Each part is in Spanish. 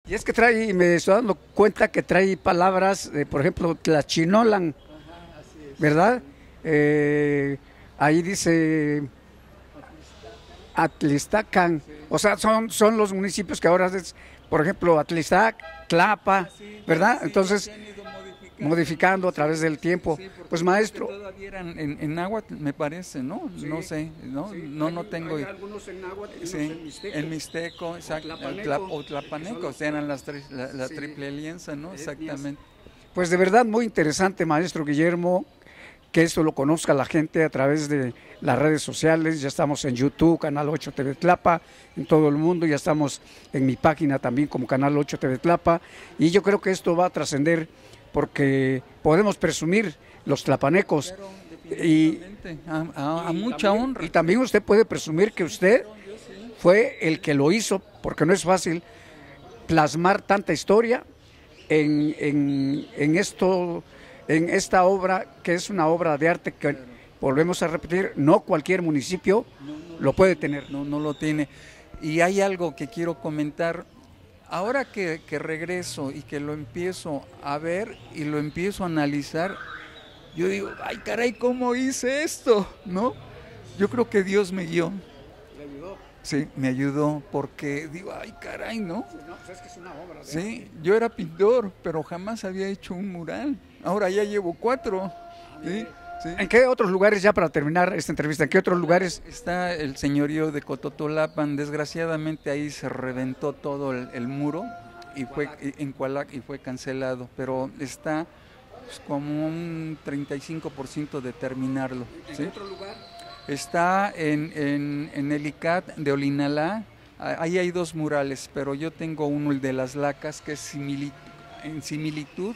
Y es que trae, y me estoy dando cuenta que trae palabras, por ejemplo, Tlachinolan, ¿verdad? Ahí dice Atlistacan, o sea, son los municipios que ahora es, por ejemplo, Atlistac, Tlapa, ¿verdad? Entonces, modificando a través del tiempo. Sí, porque Pues creo que maestro, todavía eran en náhuatl, me parece, ¿no? sí, No sé, ¿no? sí, No tengo. hay algunos en náhuatl y unos en Sí, mixteco. en mixteco, exacto, Tlapaneco, o tlapaneco, eran la sí, triple alianza, ¿no? etnias. Exactamente. Pues de verdad muy interesante, maestro Guillermo, que esto lo conozca la gente a través de las redes sociales. Ya estamos en YouTube, Canal 8 TV Tlapa, en todo el mundo. Ya estamos en mi página también como Canal 8 TV Tlapa. Y yo creo que esto va a trascender porque podemos presumir los tlapanecos. Y, A mucha honra. y también usted puede presumir que usted fue el que lo hizo, porque no es fácil plasmar tanta historia en esto, en esta obra, que es una obra de arte que, volvemos a repetir, no cualquier municipio lo puede tener. No lo tiene. Y hay algo que quiero comentar. Ahora que regreso y que lo empiezo a ver y lo empiezo a analizar, yo digo, ay caray, ¿cómo hice esto? ¿No? Yo creo que Dios me guió. ¿Le ayudó? Sí, me ayudó porque digo, ay caray, ¿no? No, pues es que es una obra de Sí, yo era pintor, pero jamás había hecho un mural. Ahora ya llevo 4. ¿Sí? Sí. ¿En qué otros lugares, ya para terminar esta entrevista, en qué otros lugares? Está el señorío de Cototolapan. Desgraciadamente ahí se reventó todo el muro y fue en Cualac y fue cancelado, pero está pues, como un 35% de terminarlo. ¿En ¿sí? qué otro lugar? Está en el ICAT de Olinalá. Ahí hay 2 murales, pero yo tengo uno, el de las Lacas, que es en similitud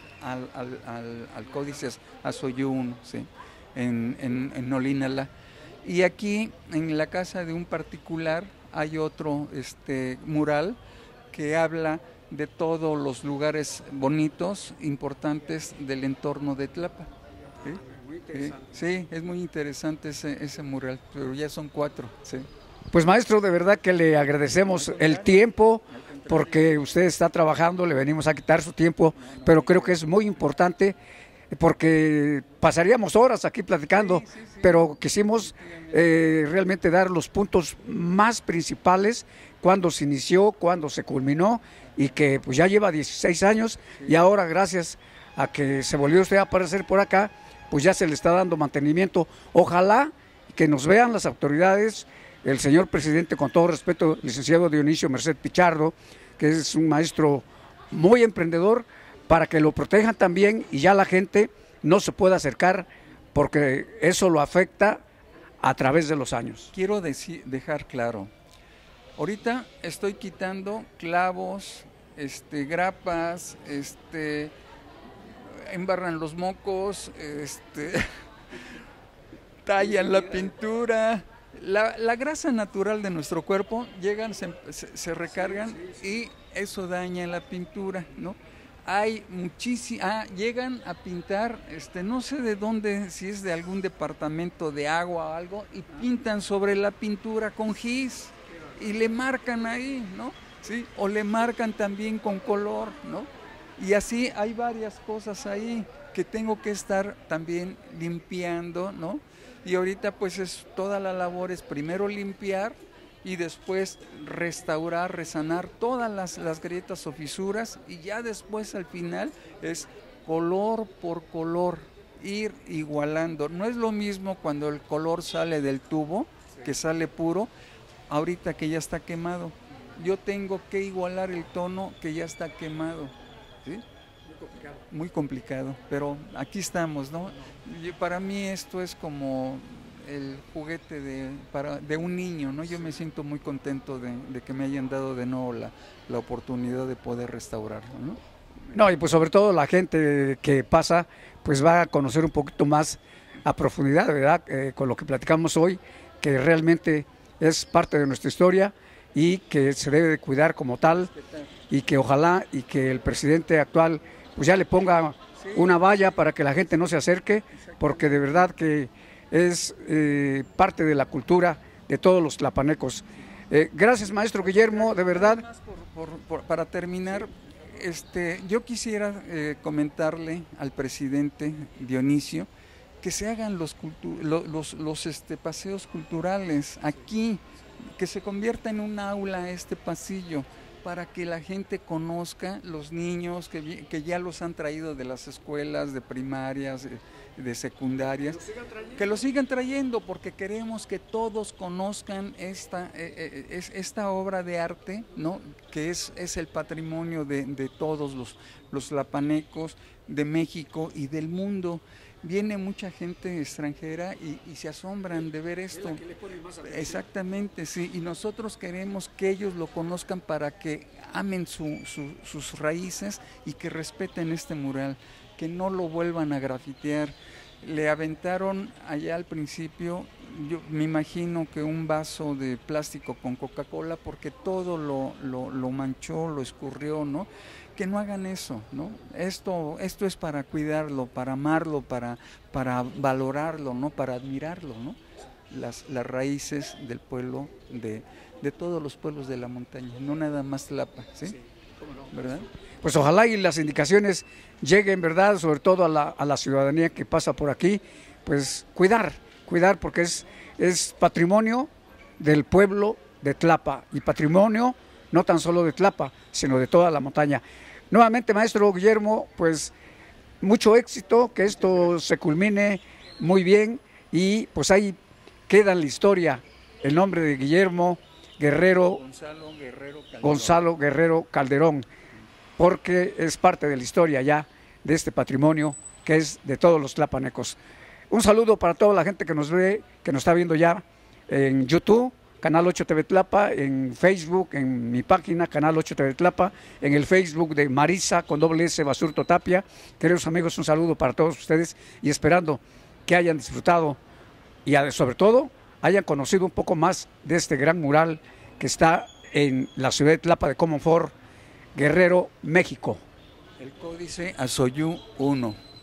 al Códice Azoyún, ¿sí? en Olinalá. Y aquí, en la casa de un particular, hay otro mural que habla de todos los lugares bonitos, importantes del entorno de Tlapa. ¿Sí? Muy interesante. Sí, es muy interesante ese mural, pero ya son 4. Sí. Pues maestro, de verdad que le agradecemos el tiempo, porque usted está trabajando, le venimos a quitar su tiempo, pero creo que es muy importante, porque pasaríamos horas aquí platicando, pero quisimos realmente dar los puntos más principales, cuando se inició, cuando se culminó, y que pues ya lleva 16 años, y ahora gracias a que se volvió usted a aparecer por acá, pues ya se le está dando mantenimiento. Ojalá que nos vean las autoridades, el señor presidente, con todo respeto, licenciado Dionisio Merced Pichardo, que es un maestro muy emprendedor, para que lo protejan también y ya la gente no se pueda acercar, porque eso lo afecta a través de los años. Quiero dejar claro, ahorita estoy quitando clavos, grapas, embarran los mocos, tallan la pintura. La grasa natural de nuestro cuerpo llegan, se recargan y eso daña la pintura, ¿no? Hay llegan a pintar, no sé de dónde, si es de algún departamento de agua o algo, y pintan sobre la pintura con gis y le marcan ahí, ¿no? ¿Sí? O le marcan también con color, ¿no? Y así hay varias cosas ahí que tengo que estar también limpiando, ¿no? Y ahorita pues toda la labor es primero limpiar y después restaurar, resanar todas las grietas o fisuras, y ya después al final es color por color, ir igualando. No es lo mismo cuando el color sale del tubo, que sale puro, ahorita que ya está quemado. Yo tengo que igualar el tono que ya está quemado, ¿sí? Muy complicado, pero aquí estamos, ¿no? Para mí esto es como el juguete de un niño, ¿no? Yo me siento muy contento de que me hayan dado de nuevo la oportunidad de poder restaurarlo, ¿no? No, y pues sobre todo la gente que pasa, pues va a conocer un poquito más a profundidad, ¿verdad? Con lo que platicamos hoy, que realmente es parte de nuestra historia y que se debe de cuidar como tal, y que ojalá y que el presidente actual pues ya le ponga una valla para que la gente no se acerque, porque de verdad que es parte de la cultura de todos los tlapanecos. Gracias, maestro Guillermo, de verdad. Para terminar, yo quisiera comentarle al presidente Dionisio que se hagan los paseos culturales aquí, que se convierta en un aula este pasillo, para que la gente conozca, los niños que ya los han traído de las escuelas, de primarias, de secundarias, que lo sigan trayendo, porque queremos que todos conozcan esta obra de arte, ¿no? Que es el patrimonio de todos los tlapanecos, de México y del mundo. Viene mucha gente extranjera y se asombran de ver esto. Exactamente, sí, y nosotros queremos que ellos lo conozcan para que amen sus raíces y que respeten este mural, que no lo vuelvan a grafitear. Le aventaron allá al principio, yo me imagino que un vaso de plástico con Coca-Cola, porque todo lo manchó, lo escurrió, ¿no? Que no hagan eso, ¿no? Esto es para cuidarlo, para amarlo, para valorarlo, ¿no? Para admirarlo, ¿no? Las raíces del pueblo, de todos los pueblos de la montaña, no nada más Tlapa, ¿sí? Sí, ¿cómo no? ¿Verdad? Pues ojalá y las indicaciones lleguen, ¿verdad? Sobre todo a la ciudadanía que pasa por aquí, pues cuidar, porque es patrimonio del pueblo de Tlapa, y patrimonio no tan solo de Tlapa, sino de toda la montaña. Nuevamente, maestro Guillermo, pues mucho éxito, que esto se culmine muy bien, y pues ahí queda en la historia el nombre de Guillermo Gonzalo Guerrero Calderón, porque es parte de la historia ya de este patrimonio que es de todos los tlapanecos. Un saludo para toda la gente que nos ve, que nos está viendo ya en YouTube, Canal 8 TV Tlapa, en Facebook, en mi página, Canal 8 TV Tlapa, en el Facebook de Marisa con /S Basurto Tapia. Queridos amigos, un saludo para todos ustedes y esperando que hayan disfrutado y sobre todo hayan conocido un poco más de este gran mural que está en la ciudad de Tlapa de Comonfort, Guerrero, México. El códice Azoyú 1.